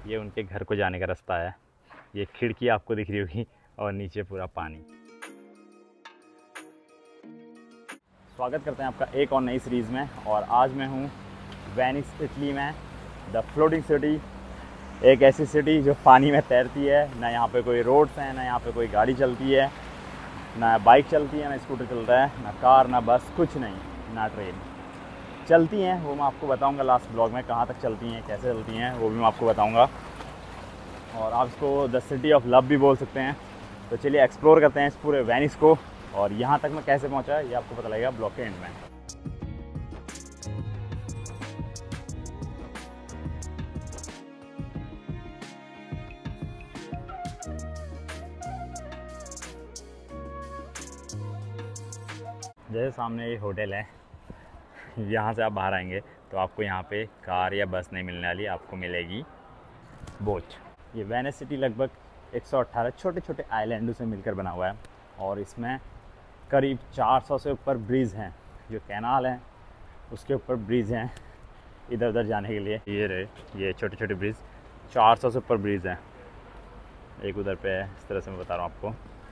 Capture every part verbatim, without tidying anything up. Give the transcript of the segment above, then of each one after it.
ये उनके घर को जाने का रास्ता है। ये खिड़की आपको दिख रही होगी और नीचे पूरा पानी। स्वागत करते हैं आपका एक और नई सीरीज़ में। और आज मैं हूँ वेनिस, इटली में, द फ्लोटिंग सिटी। एक ऐसी सिटी जो पानी में तैरती है। ना यहाँ पे कोई रोड्स हैं, ना यहाँ पे कोई गाड़ी चलती है, ना बाइक चलती है, ना स्कूटर चलता है, ना कार, ना बस, कुछ नहीं, ना ट्रेन चलती हैं। वो मैं आपको बताऊंगा लास्ट ब्लॉग में, कहाँ तक चलती हैं, कैसे चलती हैं, वो भी मैं आपको बताऊंगा। और आप इसको द सिटी ऑफ लव भी बोल सकते हैं। तो चलिए एक्सप्लोर करते हैं इस पूरे वेनिस को। और यहाँ तक मैं कैसे पहुँचा ये आपको पता लगेगा ब्लॉग के एंड में। जैसे सामने ये होटल है, यहाँ से आप बाहर आएंगे तो आपको यहाँ पे कार या बस नहीं मिलने वाली, आपको मिलेगी बोट। ये वेनिस सिटी लगभग एक सौ अठारह छोटे छोटे आइलैंडों से मिलकर बना हुआ है। और इसमें करीब चार सौ से ऊपर ब्रिज हैं। जो कैनाल हैं उसके ऊपर ब्रिज हैं इधर उधर जाने के लिए। ये रहे ये छोटे छोटे ब्रिज, चार सौ से ऊपर ब्रिज हैं। एक उधर पे है, इस तरह से मैं बता रहा हूँ आपको।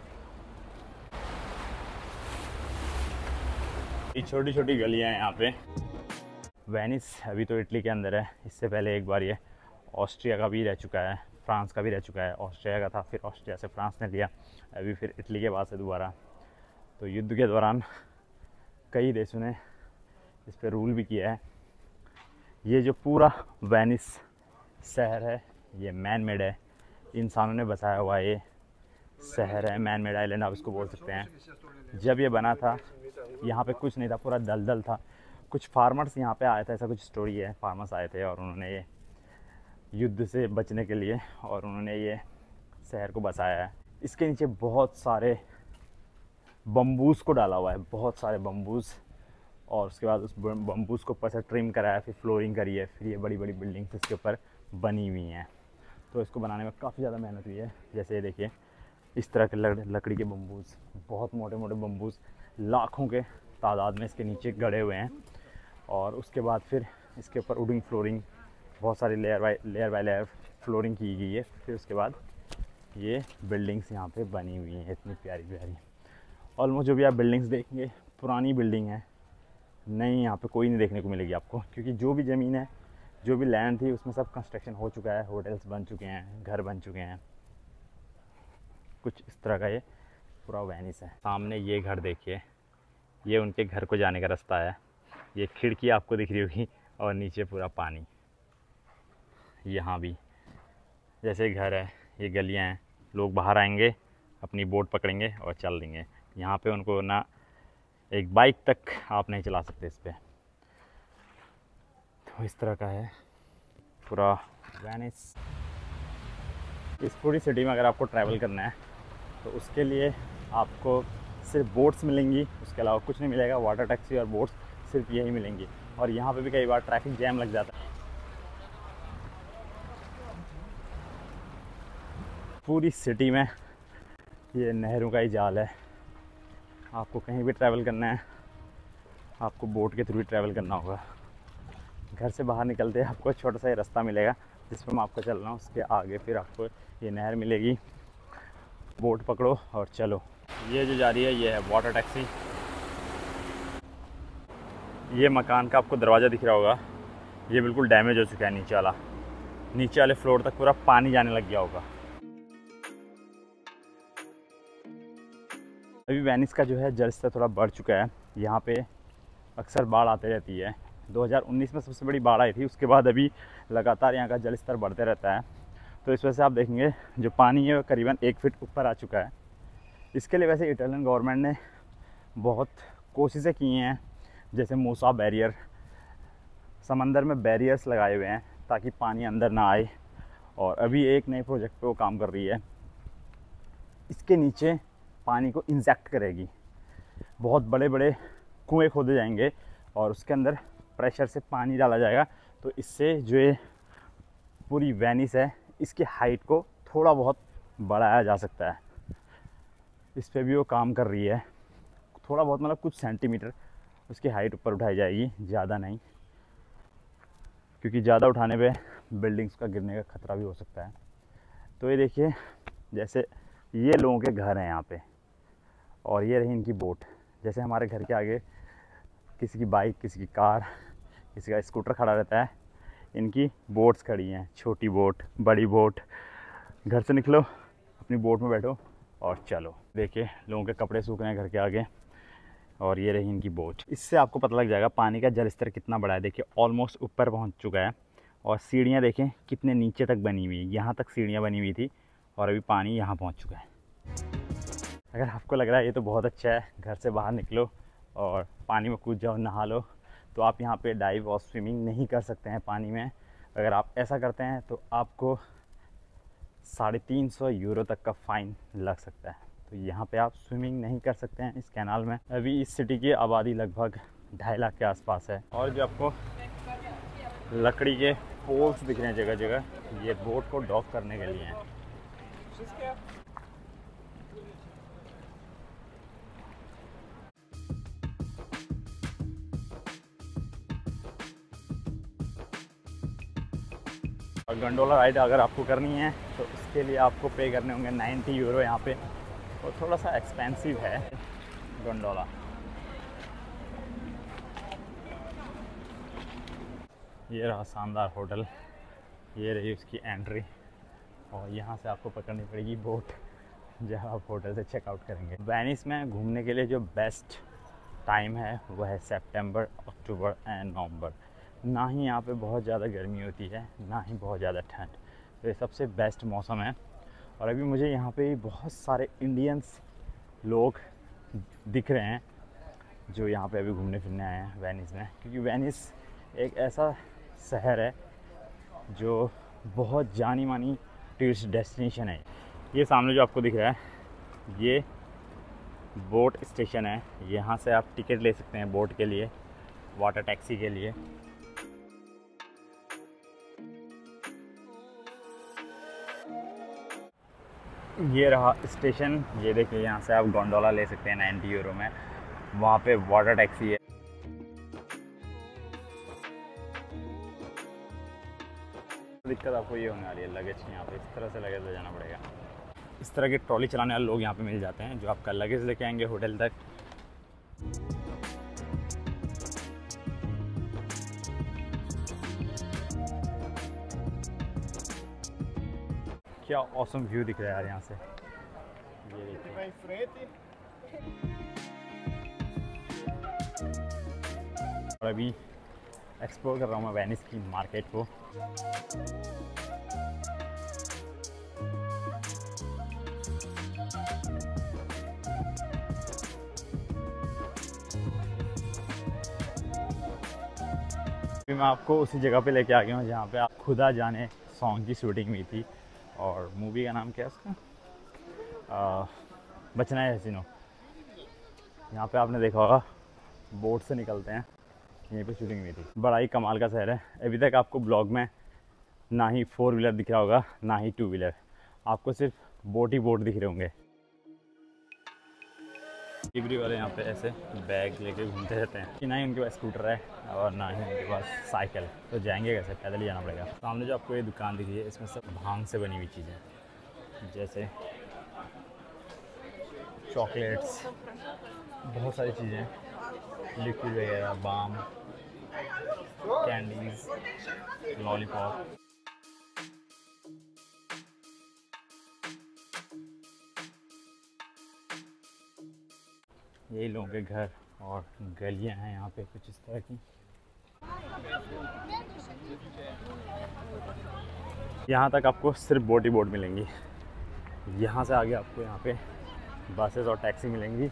ये छोटी छोटी गलियाँ हैं यहाँ पे। वेनिस अभी तो इटली के अंदर है। इससे पहले एक बार ये ऑस्ट्रिया का भी रह चुका है, फ्रांस का भी रह चुका है। ऑस्ट्रिया का था, फिर ऑस्ट्रिया से फ्रांस ने लिया, अभी फिर इटली के बाद से दोबारा। तो युद्ध के दौरान कई देशों ने इस पर रूल भी किया है। ये जो पूरा वेनिस शहर है ये मैन मेड है, इंसानों ने बसाया हुआ ये शहर है। मैन मेड आइलैंड आप इसको बोल सकते हैं। जब ये बना था यहाँ पे कुछ नहीं था, पूरा दलदल था। कुछ फार्मर्स यहाँ पे आए थे, ऐसा कुछ स्टोरी है। फार्मर्स आए थे और उन्होंने ये युद्ध से बचने के लिए और उन्होंने ये शहर को बसाया है। इसके नीचे बहुत सारे बम्बूस को डाला हुआ है, बहुत सारे बम्बूस। और उसके बाद उस बम्बूस को ऊपर से ट्रिम कराया, फिर फ्लोरिंग करी है, फिर ये बड़ी बड़ी बिल्डिंग्स इसके ऊपर बनी हुई हैं। तो इसको बनाने में काफ़ी ज़्यादा मेहनत हुई है। जैसे ये देखिए, इस तरह के लकड़ी के बम्बूस, बहुत मोटे मोटे बम्बूस लाखों के तादाद में इसके नीचे गड़े हुए हैं। और उसके बाद फिर इसके ऊपर वुडन फ्लोरिंग, बहुत सारी layer by layer by layer flooring की गई है। फिर उसके बाद ये बिल्डिंग्स यहाँ पे बनी हुई हैं, इतनी प्यारी प्यारी। ऑलमोस्ट जो भी आप बिल्डिंग्स देखेंगे पुरानी बिल्डिंग है, नई यहाँ पे कोई नहीं देखने को मिलेगी आपको। क्योंकि जो भी ज़मीन है, जो भी लैंड थी, उसमें सब कंस्ट्रक्शन हो चुका है, होटल्स बन चुके हैं, घर बन चुके हैं। कुछ इस तरह का ये पूरा वेनिस है। सामने ये घर देखिए, ये उनके घर को जाने का रास्ता है। ये खिड़की आपको दिख रही होगी और नीचे पूरा पानी। यहाँ भी जैसे घर है, ये गलियाँ हैं, लोग बाहर आएंगे, अपनी बोट पकड़ेंगे और चल देंगे। यहाँ पे उनको ना एक बाइक तक आप नहीं चला सकते इस पर। तो इस तरह का है पूरा वेनिस। इस पूरी सिटी में अगर आपको ट्रैवल करना है तो उसके लिए आपको सिर्फ बोट्स मिलेंगी, उसके अलावा कुछ नहीं मिलेगा। वाटर टैक्सी और बोट्स सिर्फ यही मिलेंगी। और यहाँ पे भी कई बार ट्रैफिक जैम लग जाता है। पूरी सिटी में ये नहरों का ही जाल है। आपको कहीं भी ट्रैवल करना है, आपको बोट के थ्रू ही ट्रैवल करना होगा। घर से बाहर निकलते हैं आपको छोटा सा ही रास्ता मिलेगा जिस पर मैं आपको चल रहा हूँ। उसके आगे फिर आपको ये नहर मिलेगी, बोट पकड़ो और चलो। ये जो जा रही है ये है वाटर टैक्सी। ये मकान का आपको दरवाज़ा दिख रहा होगा, ये बिल्कुल डैमेज हो चुका है। नीचे वाला नीचे वाले फ्लोर तक पूरा पानी जाने लग गया होगा। अभी वेनिस का जो है जल स्तर थोड़ा बढ़ चुका है। यहाँ पे अक्सर बाढ़ आते रहती है। दो हज़ार उन्नीस में सबसे बड़ी बाढ़ आई थी, उसके बाद अभी लगातार यहाँ का जल स्तर बढ़ते रहता है। तो इस वजह से आप देखेंगे जो पानी है वो करीबन एक फीट ऊपर आ चुका है। इसके लिए वैसे इटालियन गवर्नमेंट ने बहुत कोशिशें की हैं, जैसे मूसा बैरियर, समंदर में बैरियर्स लगाए हुए हैं ताकि पानी अंदर ना आए। और अभी एक नए प्रोजेक्ट पे वो काम कर रही है, इसके नीचे पानी को इंजेक्ट करेगी। बहुत बड़े बड़े कुएं खोदे जाएंगे और उसके अंदर प्रेशर से पानी डाला जाएगा। तो इससे जो ये पूरी वेनिस है इसकी हाइट को थोड़ा बहुत बढ़ाया जा सकता है। इस पे भी वो काम कर रही है। थोड़ा बहुत मतलब कुछ सेंटीमीटर उसकी हाइट ऊपर उठाई जाएगी, ज़्यादा नहीं, क्योंकि ज़्यादा उठाने पे बिल्डिंग्स का गिरने का खतरा भी हो सकता है। तो ये देखिए, जैसे ये लोगों के घर हैं यहाँ पे, और ये रही इनकी बोट। जैसे हमारे घर के आगे किसी की बाइक, किसी की कार, किसी का स्कूटर खड़ा रहता है, इनकी बोट्स खड़ी हैं, छोटी बोट, बड़ी बोट। घर से निकलो, अपनी बोट में बैठो और चलो। देखिए लोगों के कपड़े सूख रहे हैं घर के आगे, और ये रही इनकी बोट। इससे आपको पता लग जाएगा पानी का जल स्तर कितना बड़ा है। देखिए ऑलमोस्ट ऊपर पहुंच चुका है, और सीढ़ियाँ देखें कितने नीचे तक बनी हुई है। यहाँ तक सीढ़ियाँ बनी हुई थी और अभी पानी यहाँ पहुँच चुका है। अगर आपको लग रहा है ये तो बहुत अच्छा है, घर से बाहर निकलो और पानी में कूद जाओ, नहा लो, तो आप यहाँ पे डाइव और स्विमिंग नहीं कर सकते हैं पानी में। अगर आप ऐसा करते हैं तो आपको साढ़े तीन सौ यूरो तक का फ़ाइन लग सकता है। तो यहाँ पे आप स्विमिंग नहीं कर सकते हैं इस कैनाल में। अभी इस सिटी की आबादी लगभग ढाई लाख के आसपास है। और जो आपको लकड़ी के पोल्स दिख रहे हैं जगह जगह, ये बोट को डॉक करने के लिए हैं। और गंडोला राइड अगर आपको करनी है तो उसके लिए आपको पे करने होंगे नाइन्टी यूरो यहाँ पे, और थोड़ा सा एक्सपेंसिव है गंडोला। ये रहा शानदार होटल, ये रही उसकी एंट्री, और यहाँ से आपको पकड़नी पड़ेगी बोट जब आप होटल से चेकआउट करेंगे। वेनिस में घूमने के लिए जो बेस्ट टाइम है वह है सितंबर, अक्टूबर एंड नवंबर। ना ही यहाँ पे बहुत ज़्यादा गर्मी होती है, ना ही बहुत ज़्यादा ठंड, तो ये सबसे बेस्ट मौसम है। और अभी मुझे यहाँ पे बहुत सारे इंडियंस लोग दिख रहे हैं जो यहाँ पे अभी घूमने फिरने आए हैं वेनिस में, क्योंकि वेनिस एक ऐसा शहर है जो बहुत जानी मानी टूरिस्ट डेस्टिनेशन है। ये सामने जो आपको दिख रहा है ये बोट स्टेशन है। यहाँ से आप टिकट ले सकते हैं बोट के लिए, वाटर टैक्सी के लिए। ये रहा स्टेशन, ये देखिए यहाँ से आप गोंडोला ले सकते हैं नाइन्टी यूरो में, वहाँ पे वाटर टैक्सी है। दिक्कत आपको ये होने वाली है लगेज की, यहाँ पे इस तरह से लगेज ले जाना पड़ेगा। इस तरह के ट्रॉली चलाने वाले लोग यहाँ पे मिल जाते हैं जो आपका लगेज लेके आएंगे होटल तक। क्या ऑसम व्यू दिख रहा है यार यहाँ से, ये देखिए। और अभी एक्सप्लोर कर रहा हूँ मैं वेनिस की मार्केट को। अभी मैं आपको उसी जगह पे लेके आ गया हूँ जहाँ पे आप खुदा जाने सॉन्ग की शूटिंग हुई थी, और मूवी का नाम क्या है उसका, आ, बचना है हसीनो। यहाँ पे आपने देखा होगा बोट से निकलते हैं, यहीं पे शूटिंग हुई थी। बड़ा ही कमाल का शहर है। अभी तक आपको ब्लॉग में ना ही फोर व्हीलर दिख रहा होगा ना ही टू व्हीलर, आपको सिर्फ बोट ही बोट दिख रहे होंगे। डिलीवरी वाले यहाँ पे ऐसे बैग लेके घूमते रहते हैं कि ना ही उनके पास स्कूटर है और ना ही उनके पास साइकिल, तो जाएंगे कैसे, पैदल ही जाना पड़ेगा। सामने जो आपको ये दुकान दिख रही है इसमें सब भांग से बनी हुई चीज़ें, जैसे चॉकलेट्स, बहुत सारी चीज़ें, लिक्विड वगैरह, बाम, कैंडीज, लॉलीपॉप। यही लोगों के घर और गलियां हैं यहाँ पे कुछ इस तरह की। यहाँ तक आपको सिर्फ बोट ही बोट मिलेंगी, यहाँ से आगे आपको यहाँ पे बसेस और टैक्सी मिलेंगी,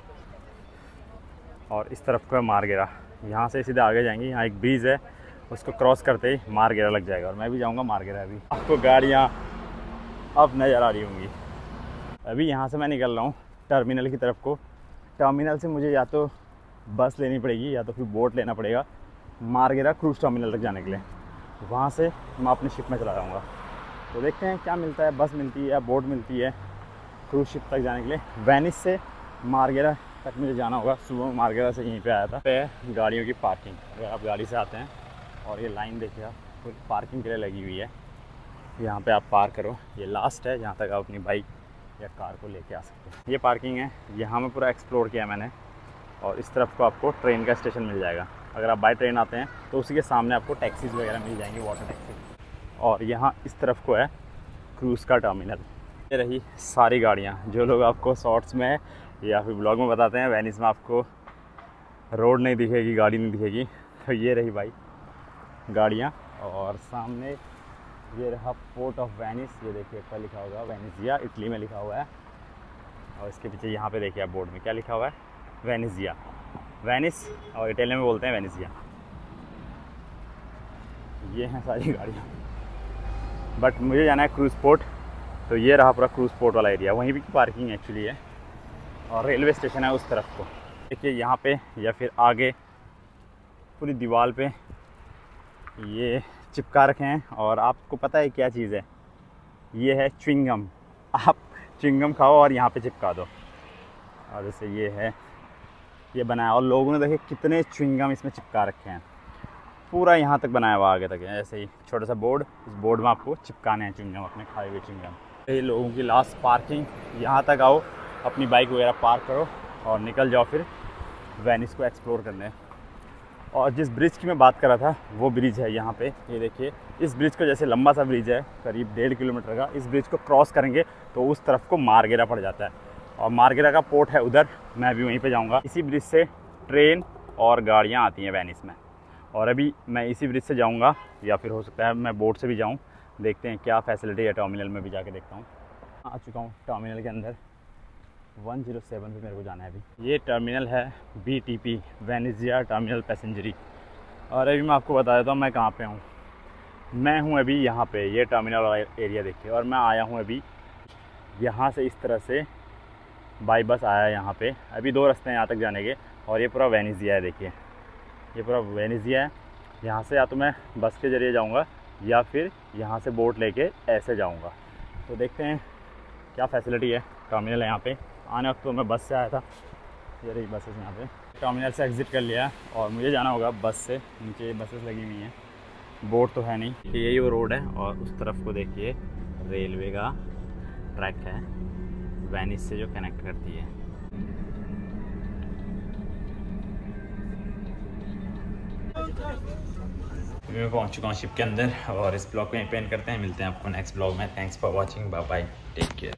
और इस तरफ का मारगेरा। यहाँ से सीधे आगे जाएंगे, यहाँ एक ब्रिज है, उसको क्रॉस करते ही मारगेरा लग जाएगा, और मैं भी जाऊँगा मारगेरा। अभी आपको गाड़ियाँ अब नज़र आ रही होंगी। अभी यहाँ से मैं निकल रहा हूँ टर्मिनल की तरफ को। टर्मिनल से मुझे या तो बस लेनी पड़ेगी या तो फिर बोट लेना पड़ेगा मारगेरा क्रूज़ टर्मिनल तक जाने के लिए। वहाँ से मैं अपनी शिप में चला जाऊँगा, तो देखते हैं क्या मिलता है, बस मिलती है या बोट मिलती है क्रूज़ शिप तक जाने के लिए। वेनिस से मारगेरा तक मुझे जाना होगा। सुबह मारगेरा से यहीं पे आया था। पे गाड़ियों की पार्किंग, अगर आप गाड़ी से आते हैं और ये लाइन देखिए आप, पूरी पार्किंग के लिए लगी हुई है। यहाँ पे आप पार्क करो, ये लास्ट है जहाँ तक आप अपनी बाइक या कार को लेके आ सकते हैं। ये पार्किंग है, यहाँ में पूरा एक्सप्लोर किया मैंने। और इस तरफ को आपको ट्रेन का स्टेशन मिल जाएगा। अगर आप बाई ट्रेन आते हैं तो उसी के सामने आपको टैक्सीज़ वगैरह मिल जाएंगी, वाटर टैक्सी। और यहाँ इस तरफ को है क्रूज़ का टर्मिनल। ये रही सारी गाड़ियाँ जो लोग आपको शॉर्ट्स में या फिर ब्लॉग में बताते हैं वेनिस में आपको रोड नहीं दिखेगी, गाड़ी नहीं दिखेगी, तो ये रही भाई गाड़ियाँ। और सामने ये रहा पोर्ट ऑफ वेनिस। ये देखिए क्या लिखा होगा, वेनेजिया इटली में लिखा हुआ है। और इसके पीछे यहाँ पे देखिए आप बोर्ड में क्या लिखा हुआ है, वेनेजिया। वेनिस और इटालियन में बोलते हैं वेनेजिया। ये हैं सारी गाड़ियाँ, बट मुझे जाना है क्रूज़ पोर्ट, तो ये रहा पूरा क्रूज़ पोर्ट वाला एरिया। वहीं भी पार्किंग एक्चुअली है और रेलवे स्टेशन है उस तरफ को। देखिए यहाँ पे या फिर आगे पूरी दीवार पे ये चिपका रखे हैं। और आपको पता है क्या चीज़ है, ये है च्युइंगम। आप च्युइंगम खाओ और यहाँ पे चिपका दो। और जैसे ये है, ये बनाया और लोगों ने देखे कितने च्युइंगम इसमें चिपका रखे हैं, पूरा यहाँ तक बनाया हुआ आगे तक है। ऐसे ही छोटा सा बोर्ड, उस बोर्ड में आपको चिपकाने हैं च्युइंगम, अपने खाए हुए च्युइंगम। ये लोगों की लास्ट पार्किंग, यहाँ तक आओ, अपनी बाइक वगैरह पार्क करो और निकल जाओ फिर वेनिस को एक्सप्लोर करने। और जिस ब्रिज की मैं बात कर रहा था वो ब्रिज है यहाँ पे। ये देखिए इस ब्रिज का, जैसे लंबा सा ब्रिज है करीब डेढ़ किलोमीटर का, इस ब्रिज को क्रॉस करेंगे तो उस तरफ को मार्गेरा पड़ जाता है। और मार्गेरा का पोर्ट है उधर, मैं भी वहीं पे जाऊँगा। इसी ब्रिज से ट्रेन और गाड़ियाँ आती हैं वेनिस में। और अभी मैं इसी ब्रिज से जाऊँगा, या फिर हो सकता है मैं बोट से भी जाऊँ। देखते हैं क्या फैसिलिटी है, टर्मिनल में भी जाके देखता हूँ। आ चुका हूँ टर्मिनल के अंदर, वन ज़ीरो सेवन पे मेरे को जाना है अभी। ये टर्मिनल है B T P, Venezia terminal पैसेंजरी। और अभी मैं आपको बता देता हूँ मैं कहाँ पे हूँ। मैं हूँ अभी यहाँ पे, ये टर्मिनल वाला एरिया देखिए। और मैं आया हूँ अभी यहाँ से, इस तरह से बाई बस आया यहाँ पे। अभी दो रास्ते हैं यहाँ तक जाने के। और ये पूरा वेनेजिया है, देखिए ये पूरा वेनेजिया है। यहाँ से या तो मैं बस के ज़रिए जाऊँगा या फिर यहाँ से बोट लेके ऐसे जाऊँगा। तो देखते हैं क्या फैसिलिटी है। टर्मिनल है यहाँ पे। आने वक्त तो मैं बस से आया था, ये रही बसेस यहाँ पे। टर्मिनल से एग्ज़िट कर लिया और मुझे जाना होगा बस से। नीचे बसेस लगी हुई हैं, बोट तो है नहीं। यही वो रोड है और उस तरफ को देखिए रेलवे का ट्रैक है वेनिस से जो कनेक्ट करती है। मैं पहुंच चुका हूँ शिप के अंदर और इस ब्लॉग को यहीं पे एंड करते हैं। मिलते हैं आपको नेक्स्ट ब्लॉग में। Thanks for watching, bye bye, take care.